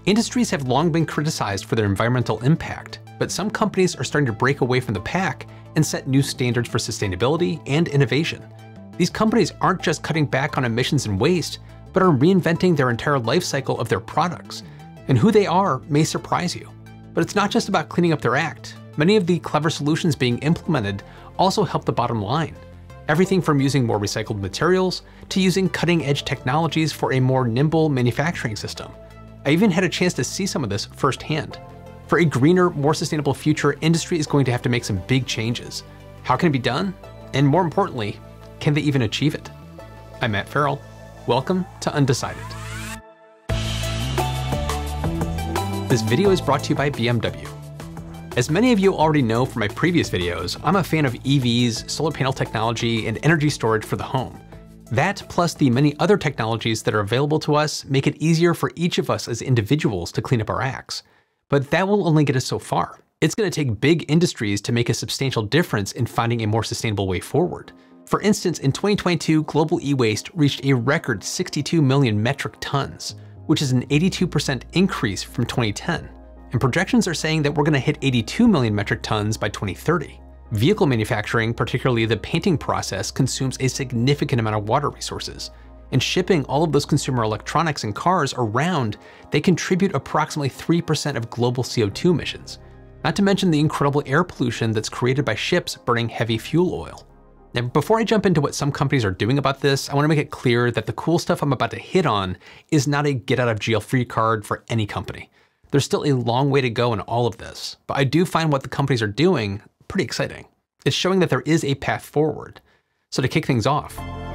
Industries have long been criticized for their environmental impact, but some companies are starting to break away from the pack and set new standards for sustainability and innovation. These companies aren't just cutting back on emissions and waste, but are reinventing their entire life cycle of their products. And who they are may surprise you. But it's not just about cleaning up their act. Many of the clever solutions being implemented also help the bottom line. Everything from using more recycled materials to using cutting-edge technologies for a more nimble manufacturing system. I even had a chance to see some of this firsthand. For a greener, more sustainable future, industry is going to have to make some big changes. How can it be done? And more importantly, can they even achieve it? I'm Matt Ferrell. Welcome to Undecided. This video is brought to you by BMW. As many of you already know from my previous videos, I'm a fan of EVs, solar panel technology, and energy storage for the home. That, plus the many other technologies that are available to us, make it easier for each of us as individuals to clean up our acts. But that will only get us so far. It's going to take big industries to make a substantial difference in finding a more sustainable way forward. For instance, in 2022, global e-waste reached a record 62 million metric tons, which is an 82% increase from 2010. And projections are saying that we're going to hit 82 million metric tons by 2030. Vehicle manufacturing, particularly the painting process, consumes a significant amount of water resources. And shipping all of those consumer electronics and cars around, they contribute approximately 3% of global CO2 emissions. Not to mention the incredible air pollution that's created by ships burning heavy fuel oil. Now, before I jump into what some companies are doing about this, I want to make it clear that the cool stuff I'm about to hit on is not a get-out-of-jail-free card for any company. There's still a long way to go in all of this, but I do find what the companies are doing pretty exciting. It's showing that there is a path forward. So to kick things off,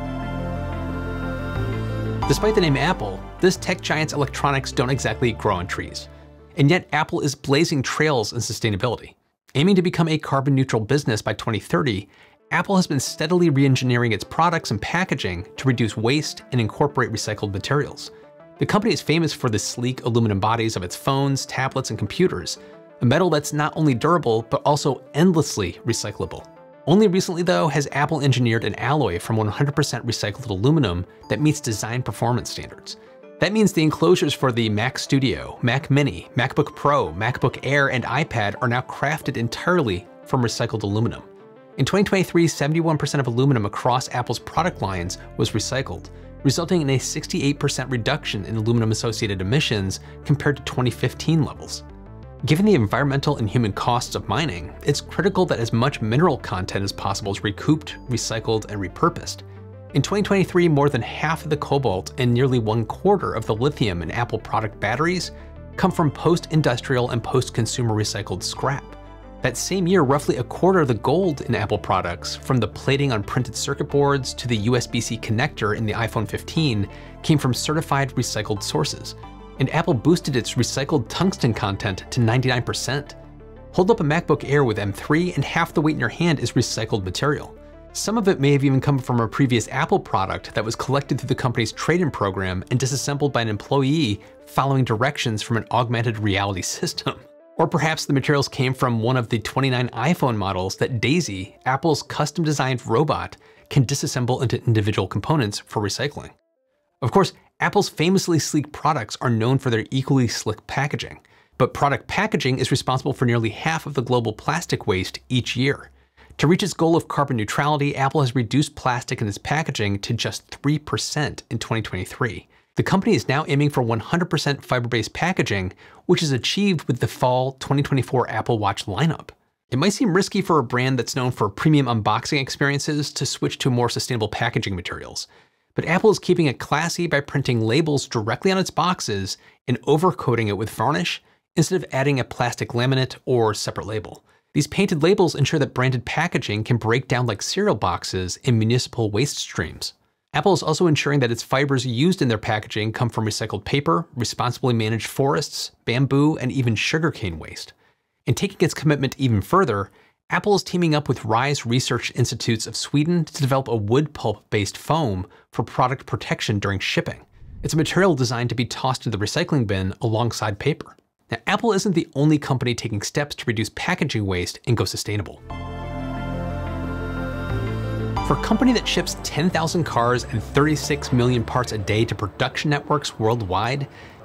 despite the name Apple, this tech giant's electronics don't exactly grow on trees. And yet Apple is blazing trails in sustainability. Aiming to become a carbon neutral business by 2030, Apple has been steadily re-engineering its products and packaging to reduce waste and incorporate recycled materials. The company is famous for the sleek aluminum bodies of its phones, tablets, and computers, a metal that's not only durable, but also endlessly recyclable. Only recently, though, has Apple engineered an alloy from 100% recycled aluminum that meets design performance standards. That means the enclosures for the Mac Studio, Mac Mini, MacBook Pro, MacBook Air, and iPad are now crafted entirely from recycled aluminum. In 2023, 71% of aluminum across Apple's product lines was recycled, resulting in a 68% reduction in aluminum-associated emissions compared to 2015 levels. Given the environmental and human costs of mining, it's critical that as much mineral content as possible is recouped, recycled, and repurposed. In 2023, more than half of the cobalt and nearly 1/4 of the lithium in Apple product batteries come from post-industrial and post-consumer recycled scrap. That same year, roughly 1/4 of the gold in Apple products, from the plating on printed circuit boards to the USB-C connector in the iPhone 15, came from certified recycled sources. And Apple boosted its recycled tungsten content to 99%. Hold up a MacBook Air with M3 and half the weight in your hand is recycled material. Some of it may have even come from a previous Apple product that was collected through the company's trade-in program and disassembled by an employee following directions from an augmented reality system. Or perhaps the materials came from one of the 29 iPhone models that Daisy, Apple's custom-designed robot, can disassemble into individual components for recycling. Of course, Apple's famously sleek products are known for their equally slick packaging, but product packaging is responsible for nearly half of the global plastic waste each year. To reach its goal of carbon neutrality, Apple has reduced plastic in its packaging to just 3% in 2023. The company is now aiming for 100% fiber-based packaging, which is achieved with the fall 2024 Apple Watch lineup. It might seem risky for a brand that's known for premium unboxing experiences to switch to more sustainable packaging materials. But Apple is keeping it classy by printing labels directly on its boxes and overcoating it with varnish instead of adding a plastic laminate or separate label. These painted labels ensure that branded packaging can break down like cereal boxes in municipal waste streams. Apple is also ensuring that its fibers used in their packaging come from recycled paper, responsibly managed forests, bamboo, and even sugarcane waste. And taking its commitment even further, Apple is teaming up with Rise Research Institutes of Sweden to develop a wood pulp-based foam for product protection during shipping. It's a material designed to be tossed in the recycling bin alongside paper. Now, Apple isn't the only company taking steps to reduce packaging waste and go sustainable. For a company that ships 10,000 cars and 36 million parts a day to production networks worldwide,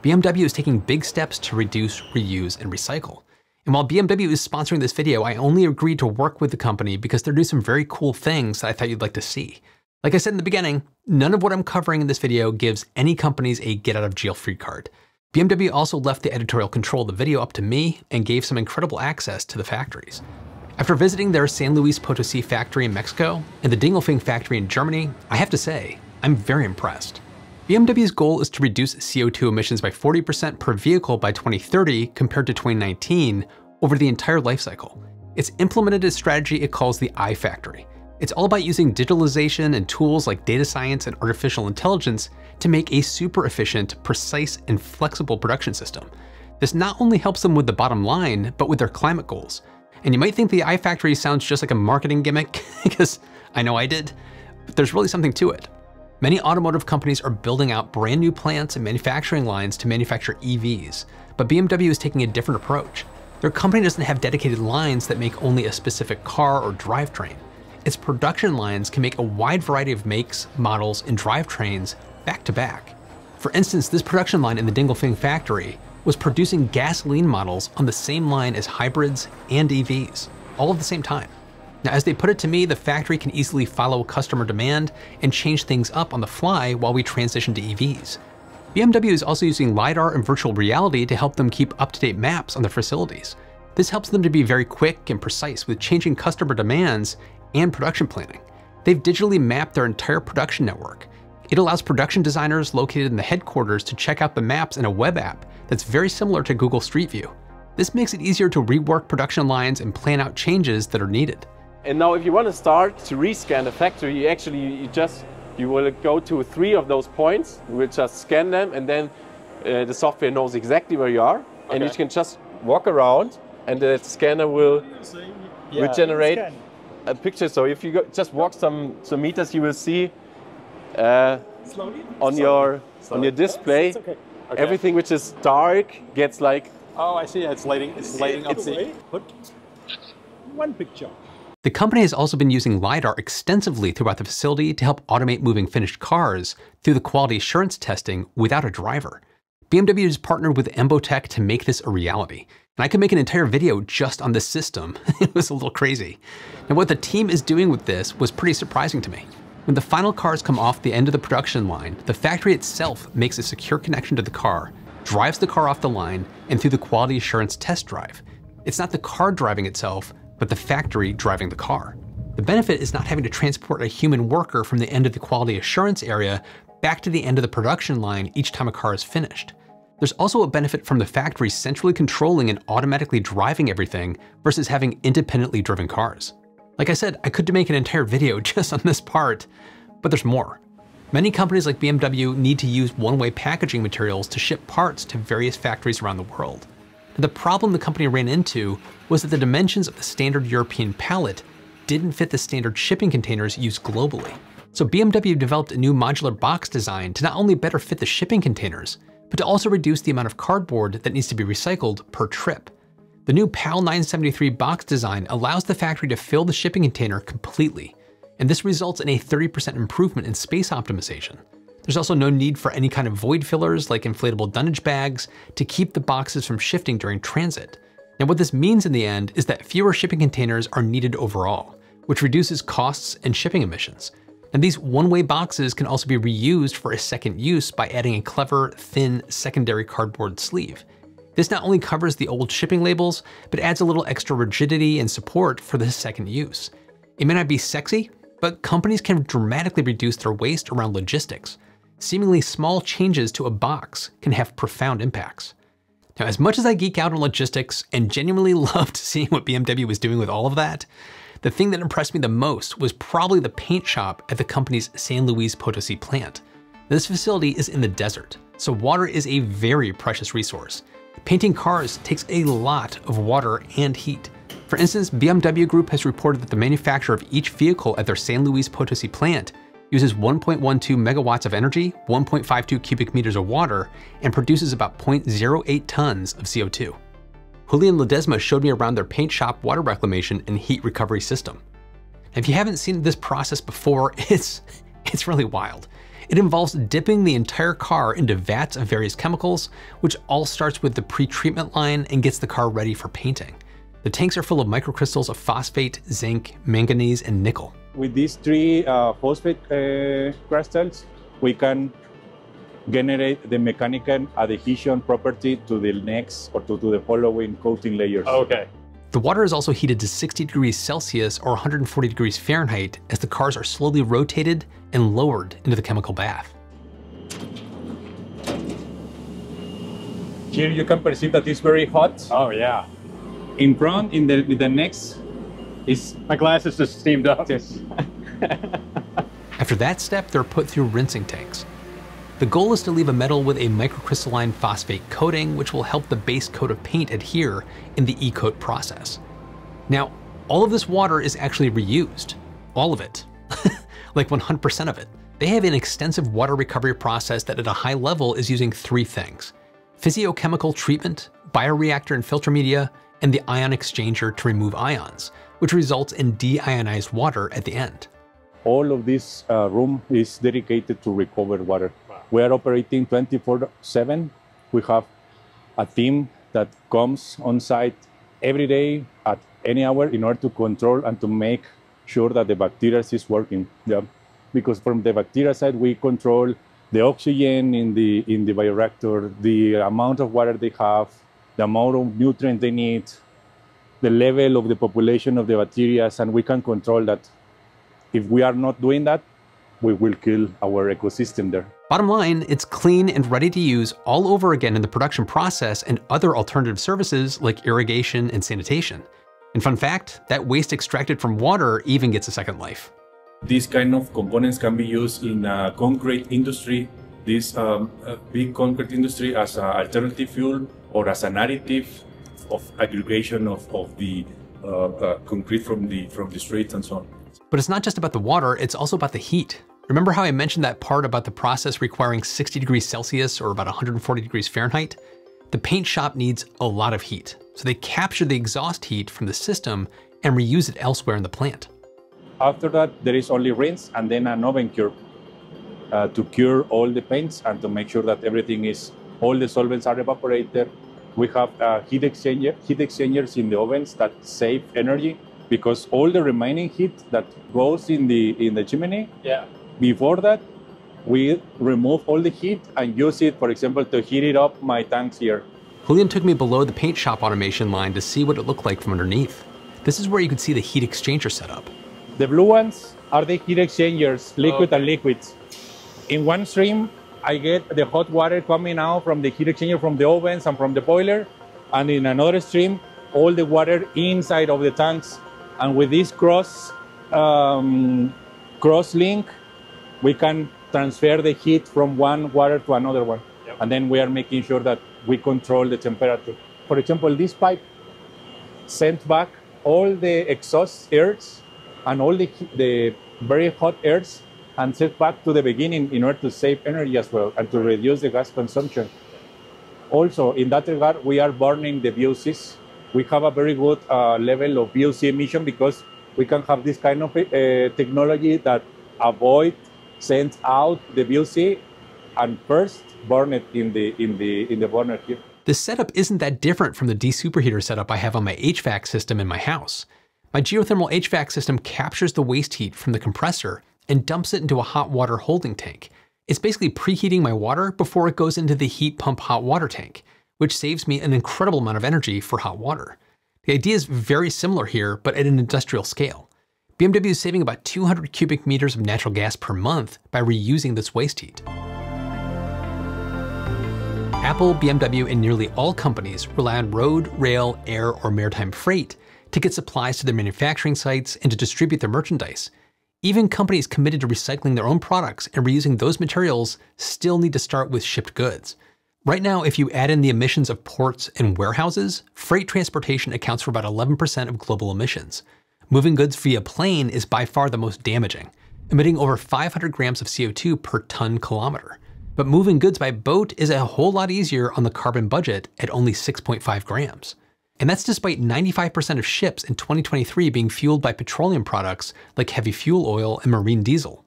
BMW is taking big steps to reduce, reuse, and recycle. And while BMW is sponsoring this video, I only agreed to work with the company because they're doing some very cool things that I thought you'd like to see. Like I said in the beginning, none of what I'm covering in this video gives any companies a get out of jail free card. BMW also left the editorial control of the video up to me and gave some incredible access to the factories. After visiting their San Luis Potosi factory in Mexico and the Dingolfing factory in Germany, I have to say, I'm very impressed. BMW's goal is to reduce CO2 emissions by 40% per vehicle by 2030 compared to 2019 over the entire life cycle. It's implemented a strategy it calls the iFactory. It's all about using digitalization and tools like data science and artificial intelligence to make a super efficient, precise, and flexible production system. This not only helps them with the bottom line, but with their climate goals. And you might think the iFactory sounds just like a marketing gimmick, because I know I did, but there's really something to it. Many automotive companies are building out brand new plants and manufacturing lines to manufacture EVs, but BMW is taking a different approach. Their company doesn't have dedicated lines that make only a specific car or drivetrain. Its production lines can make a wide variety of makes, models, and drivetrains back to back. For instance, this production line in the Dingolfing factory was producing gasoline models on the same line as hybrids and EVs, all at the same time. Now, as they put it to me, the factory can easily follow customer demand and change things up on the fly while we transition to EVs. BMW is also using LiDAR and virtual reality to help them keep up-to-date maps on their facilities. This helps them to be very quick and precise with changing customer demands and production planning. They've digitally mapped their entire production network. It allows production designers located in the headquarters to check out the maps in a web app that's very similar to Google Street View. This makes it easier to rework production lines and plan out changes that are needed. And now if you want to start to rescan the factory, you will go to 3 of those points, you will just scan them, and then the software knows exactly where you are. Okay. And you can just walk around and the scanner will regenerate a picture. So if you just walk some meters, you will see on your display, everything which is dark gets like... Oh, I see, it's lighting up. Put one picture. The company has also been using LiDAR extensively throughout the facility to help automate moving finished cars through the quality assurance testing without a driver. BMW has partnered with Embotech to make this a reality. And I could make an entire video just on this system. It was a little crazy. And what the team is doing with this was pretty surprising to me. When the final cars come off the end of the production line, the factory itself makes a secure connection to the car, drives the car off the line, and through the quality assurance test drive. It's not the car driving itself, but the factory driving the car. The benefit is not having to transport a human worker from the end of the quality assurance area back to the end of the production line each time a car is finished. There's also a benefit from the factory centrally controlling and automatically driving everything versus having independently driven cars. Like I said, I could make an entire video just on this part, but there's more. Many companies like BMW need to use one-way packaging materials to ship parts to various factories around the world. The problem the company ran into was that the dimensions of the standard European pallet didn't fit the standard shipping containers used globally. So BMW developed a new modular box design to not only better fit the shipping containers, but to also reduce the amount of cardboard that needs to be recycled per trip. The new PAL 973 box design allows the factory to fill the shipping container completely, and this results in a 30% improvement in space optimization. There's also no need for any kind of void fillers like inflatable dunnage bags to keep the boxes from shifting during transit. Now what this means in the end is that fewer shipping containers are needed overall, which reduces costs and shipping emissions. And these one-way boxes can also be reused for a second use by adding a clever, thin, secondary cardboard sleeve. This not only covers the old shipping labels, but adds a little extra rigidity and support for the second use. It may not be sexy, but companies can dramatically reduce their waste around logistics. Seemingly small changes to a box can have profound impacts. Now, as much as I geek out on logistics and genuinely loved seeing what BMW was doing with all of that, the thing that impressed me the most was probably the paint shop at the company's San Luis Potosi plant. This facility is in the desert, so water is a very precious resource. Painting cars takes a lot of water and heat. For instance, BMW Group has reported that the manufacture of each vehicle at their San Luis Potosi plant uses 1.12 megawatts of energy, 1.52 cubic meters of water, and produces about 0.08 tons of CO2. Julian Ledesma showed me around their paint shop water reclamation and heat recovery system. If you haven't seen this process before, it's really wild. It involves dipping the entire car into vats of various chemicals, which all starts with the pre-treatment line and gets the car ready for painting. The tanks are full of microcrystals of phosphate, zinc, manganese, and nickel. With these three phosphate crystals, we can generate the mechanical adhesion property to the next or to the following coating layers. Okay. The water is also heated to 60 degrees Celsius or 140 degrees Fahrenheit as the cars are slowly rotated and lowered into the chemical bath. Here you can perceive that it's very hot. Oh yeah. In front, with the next, is my glasses just steamed up. yes. After that step, they're put through rinsing tanks. The goal is to leave a metal with a microcrystalline phosphate coating, which will help the base coat of paint adhere in the e-coat process. Now, all of this water is actually reused. All of it. Like 100% of it. They have an extensive water recovery process that at a high level is using three things: physiochemical treatment, bioreactor and filter media, and the ion exchanger to remove ions, which results in deionized water at the end. All of this room is dedicated to recovered water. Wow. We are operating 24/7. We have a team that comes on site every day at any hour in order to control and to make sure that the bacteria is working. Yeah. Because from the bacteria side, we control the oxygen in the bioreactor, the amount of water they have, the amount of nutrients they need, the level of the population of the bacteria, and we can control that. If we are not doing that, we will kill our ecosystem there. Bottom line, it's clean and ready to use all over again in the production process and other alternative services like irrigation and sanitation. And fun fact, that waste extracted from water even gets a second life. These kind of components can be used in concrete industry, this big concrete industry, as an alternative fuel or as an additive of aggregation of the concrete from the streets and so on. But it's not just about the water, it's also about the heat. Remember how I mentioned that part about the process requiring 60 degrees Celsius or about 140 degrees Fahrenheit? The paint shop needs a lot of heat, so they capture the exhaust heat from the system and reuse it elsewhere in the plant. After that, there is only rinse and then an oven cure to cure all the paints and to make sure that everything is, all the solvents are evaporated. We have heat exchangers in the ovens that save energy, because all the remaining heat that goes in the chimney, before that, we remove all the heat and use it, for example, to heat it up my tanks here. Julian took me below the paint shop automation line to see what it looked like from underneath. This is where you could see the heat exchanger setup. The blue ones are the heat exchangers, liquid and liquids. In one stream, I get the hot water coming out from the heat exchanger from the ovens and from the boiler, and in another stream, all the water inside of the tanks. And with this cross link, we can transfer the heat from one water to another one. Yep. And then we are making sure that we control the temperature. For example, this pipe sent back all the exhaust airs and all the very hot airs and sent back to the beginning in order to save energy as well and to reduce the gas consumption. Also, in that regard, we are burning the VOCs. We have a very good level of VOC emission because we can have this kind of technology that sends out the VOC and first burn it in the burner here. This setup isn't that different from the de-superheater setup I have on my HVAC system in my house. My geothermal HVAC system captures the waste heat from the compressor and dumps it into a hot water holding tank. It's basically preheating my water before it goes into the heat pump hot water tank, which saves me an incredible amount of energy for hot water. The idea is very similar here, but at an industrial scale. BMW is saving about 200 cubic meters of natural gas per month by reusing this waste heat. Apple, BMW, and nearly all companies rely on road, rail, air, or maritime freight to get supplies to their manufacturing sites and to distribute their merchandise. Even companies committed to recycling their own products and reusing those materials still need to start with shipped goods. Right now, if you add in the emissions of ports and warehouses, freight transportation accounts for about 11% of global emissions. Moving goods via plane is by far the most damaging, emitting over 500 grams of CO2 per ton kilometer. But moving goods by boat is a whole lot easier on the carbon budget at only 6.5 grams. And that's despite 95% of ships in 2023 being fueled by petroleum products like heavy fuel oil and marine diesel.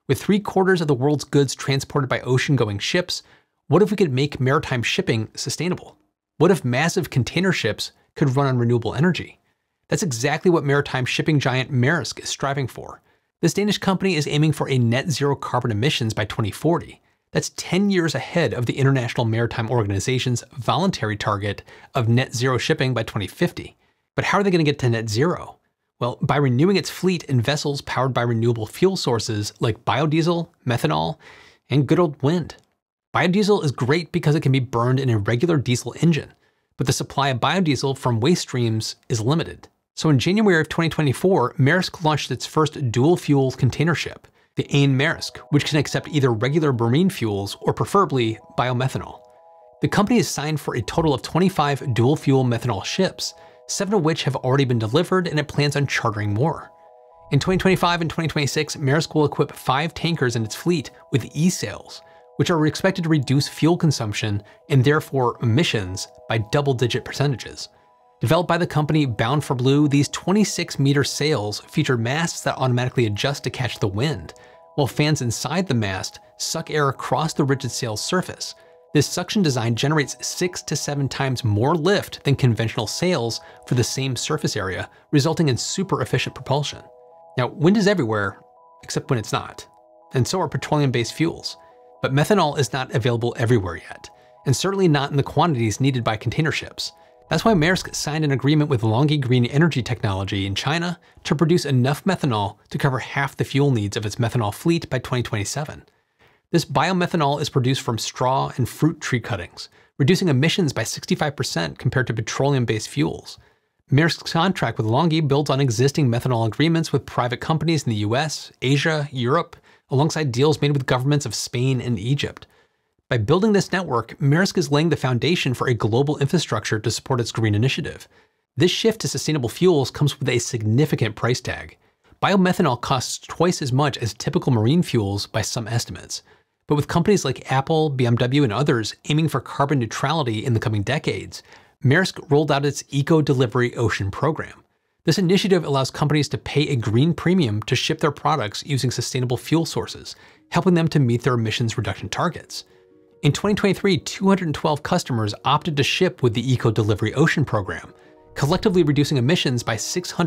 With 3/4 of the world's goods transported by ocean-going ships, what if we could make maritime shipping sustainable? What if massive container ships could run on renewable energy? That's exactly what maritime shipping giant Maersk is striving for. This Danish company is aiming for a net zero carbon emissions by 2040. That's 10 years ahead of the International Maritime Organization's voluntary target of net zero shipping by 2050. But how are they going to get to net zero? Well, by renewing its fleet in vessels powered by renewable fuel sources like biodiesel, methanol, and good old wind. Biodiesel is great because it can be burned in a regular diesel engine, but the supply of biodiesel from waste streams is limited. So in January of 2024, Maersk launched its first dual-fuel container ship, the Ain Maersk, which can accept either regular marine fuels or preferably biomethanol. The company is signed for a total of 25 dual-fuel methanol ships, 7 of which have already been delivered, and it plans on chartering more. In 2025 and 2026, Maersk will equip 5 tankers in its fleet with e-sails, which are expected to reduce fuel consumption and therefore emissions by double-digit percentages. Developed by the company Bound for Blue, these 26-meter sails feature masts that automatically adjust to catch the wind, while fans inside the mast suck air across the rigid sail's surface. This suction design generates 6 to 7 times more lift than conventional sails for the same surface area, resulting in super efficient propulsion. Now, wind is everywhere, except when it's not, and so are petroleum-based fuels. But methanol is not available everywhere yet, and certainly not in the quantities needed by container ships. That's why Maersk signed an agreement with LONGi Green Energy Technology in China to produce enough methanol to cover half the fuel needs of its methanol fleet by 2027. This biomethanol is produced from straw and fruit tree cuttings, reducing emissions by 65% compared to petroleum-based fuels. Maersk's contract with LONGi builds on existing methanol agreements with private companies in the US, Asia, Europe, alongside deals made with governments of Spain and Egypt. By building this network, Maersk is laying the foundation for a global infrastructure to support its green initiative. This shift to sustainable fuels comes with a significant price tag. Biomethanol costs twice as much as typical marine fuels by some estimates. But with companies like Apple, BMW, and others aiming for carbon neutrality in the coming decades, Maersk rolled out its Eco Delivery Ocean program. This initiative allows companies to pay a green premium to ship their products using sustainable fuel sources, helping them to meet their emissions reduction targets. In 2023, 212 customers opted to ship with the Eco Delivery Ocean program, collectively reducing emissions by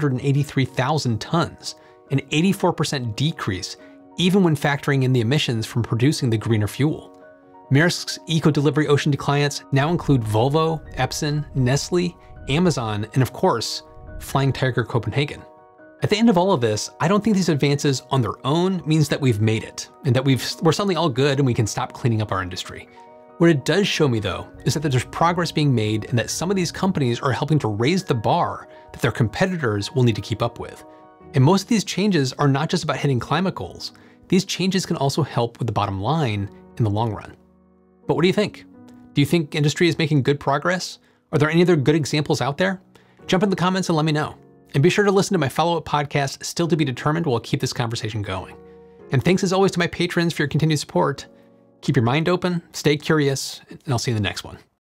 683,000 tons, an 84% decrease even when factoring in the emissions from producing the greener fuel. Maersk's Eco Delivery Ocean clients now include Volvo, Epson, Nestle, Amazon, and of course, Flying Tiger Copenhagen. At the end of all of this, I don't think these advances on their own means that we've made it, and that we're suddenly all good and we can stop cleaning up our industry. What it does show me though, is that there's progress being made and that some of these companies are helping to raise the bar that their competitors will need to keep up with. And most of these changes are not just about hitting climate goals. These changes can also help with the bottom line in the long run. But what do you think? Do you think industry is making good progress? Are there any other good examples out there? Jump in the comments and let me know. And be sure to listen to my follow-up podcast, Still to Be Determined, while I'll keep this conversation going. And thanks as always to my patrons for your continued support. Keep your mind open, stay curious, and I'll see you in the next one.